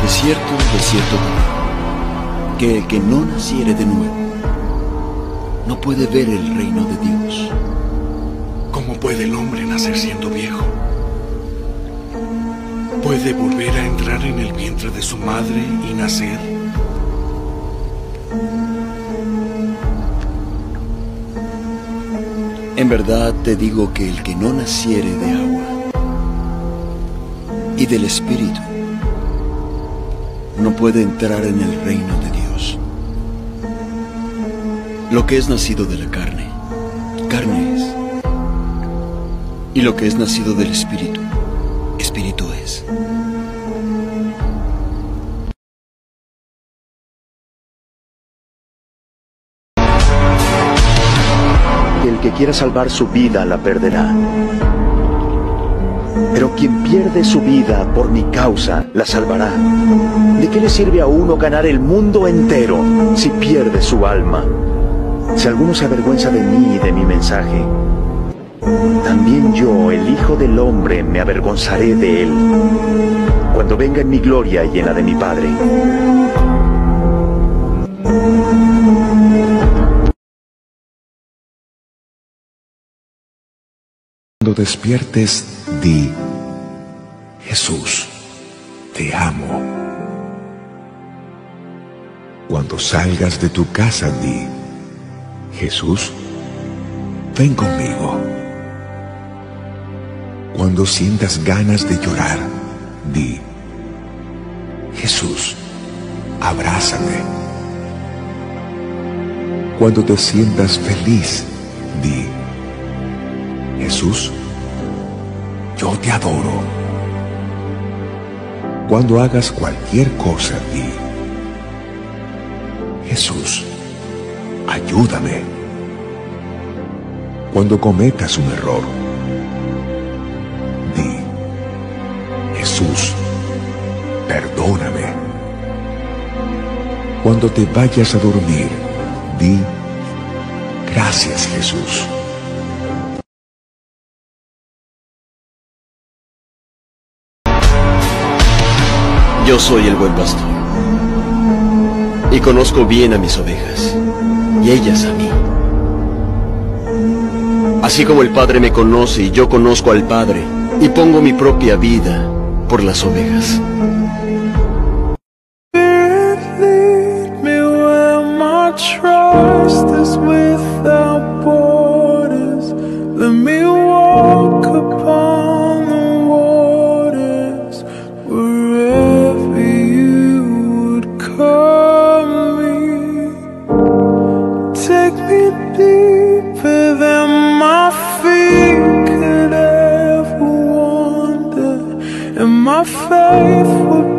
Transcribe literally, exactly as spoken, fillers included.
cierto, de cierto digo, que el que no naciere de nuevo no puede ver el reino de Dios. ¿Cómo puede el hombre nacer siendo viejo? ¿Puede volver a entrar en el vientre de su madre y nacer? En verdad te digo que el que no naciere de agua y del Espíritu no puede entrar en el reino de Dios. Lo que es nacido de la carne, carne es. Y lo que es nacido del Espíritu, Espíritu es. El que quiera salvar su vida la perderá. Pero quien pierde su vida por mi causa la salvará. ¿De qué le sirve a uno ganar el mundo entero si pierde su alma? Si alguno se avergüenza de mí y de mi mensaje, también yo, el Hijo del Hombre, me avergonzaré de él, cuando venga en mi gloria y en la de mi Padre. Cuando despiertes, di: Jesús, te amo. Cuando salgas de tu casa, di: Jesús, ven conmigo. Cuando sientas ganas de llorar, di: Jesús, abrázame. Cuando te sientas feliz, di: Jesús, yo te adoro. Cuando hagas cualquier cosa, di: Jesús, ayúdame. Cuando cometas un error, di: Jesús, perdóname. Cuando te vayas a dormir, di: gracias, Jesús. Yo soy el buen pastor, y conozco bien a mis ovejas, y ellas a mí. Así como el Padre me conoce y yo conozco al Padre, y pongo mi propia vida por las ovejas. My faith will